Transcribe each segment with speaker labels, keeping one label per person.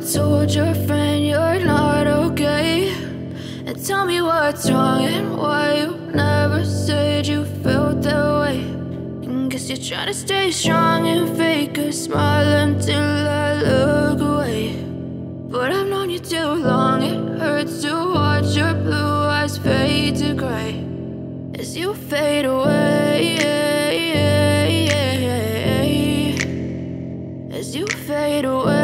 Speaker 1: told your friend you're not okay, and tell me what's wrong and why you never said you felt that way. And guess you're trying to stay strong and fake a smile until I look away. But I've known you too long, it hurts to watch your blue eyes fade to gray as you fade away, as you fade away.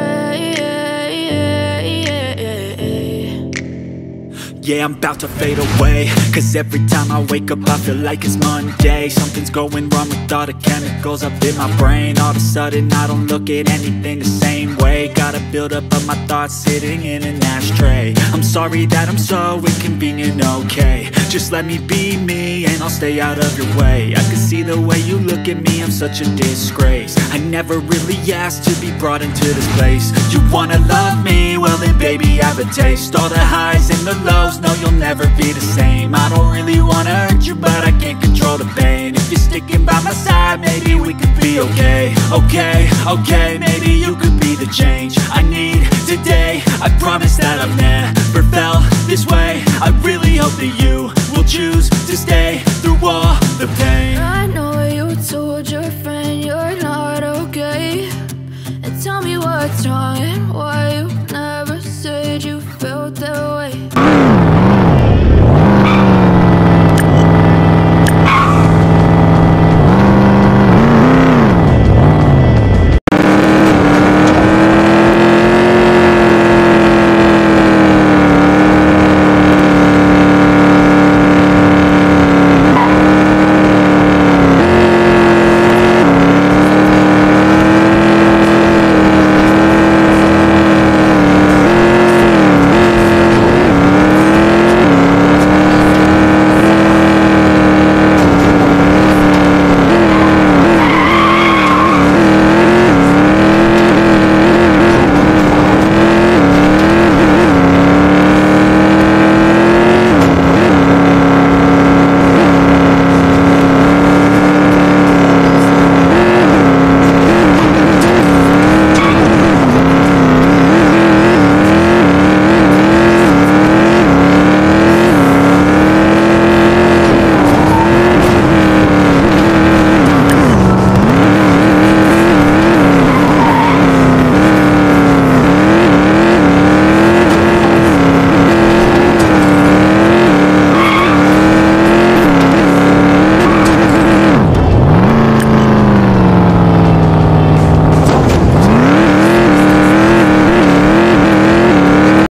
Speaker 2: Yeah, I'm about to fade away, cause every time I wake up I feel like it's Monday. Something's going wrong with all the chemicals up in my brain. All of a sudden I don't look at anything the same way. Gotta build up of my thoughts sitting in an ashtray. I'm sorry that I'm so inconvenient, okay. Just let me be me and I'll stay out of your way. I can see the way you look at me, I'm such a disgrace. I never really asked to be brought into this place. You wanna love me? Well then baby, have a taste. All the highs and the lows, no, you'll never be the same. I don't really wanna hurt you, but I can't control the pain. If you're sticking by my side, maybe we could be okay. Okay, okay, maybe you could be the change I need today. I promise that I've never felt this way. I really hope that you will choose to stay through all the pain.
Speaker 1: I know you told your friend you're not okay, and tell me what's wrong and why you never said you felt that way.